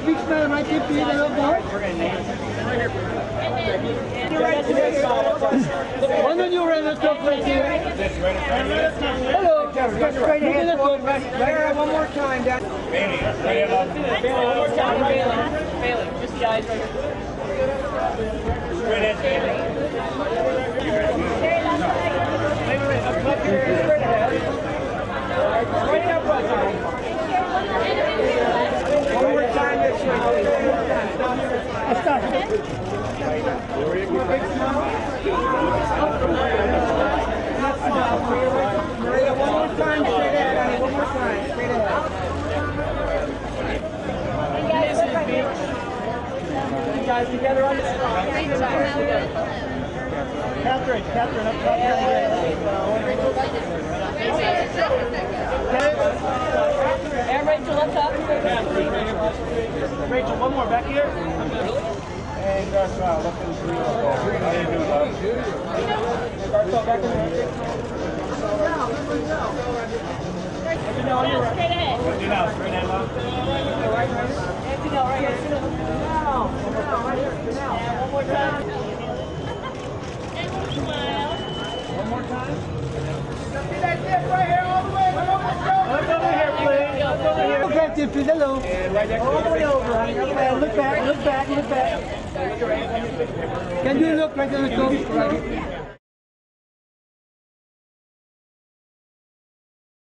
big smile right here, please. Hello, boy. Why don't you run the top right here? Hello. Straight ahead. Right, one more time. Bailey, one more time. Bailey, just the eyes right here. Straight ahead, Bailey. Wait, up here. Straight ahead. Straight up, one more time. Stop. Maria, one more time, straight ahead, honey. One more time, straight ahead. You guys together on the spot. Catherine, up top. And Rachel, up top. Rachel, one more back here. And smile, look at the screen. How you doing, love? Back in there. Straight ahead. What do you know? Straight ahead, love. Right here. One more time. One more time. See that dip right here all the way. Look over here, please. Look over here. Okay, Tiffy, hello. And right next to all the way over, honey. Look back. Can you look right on the top?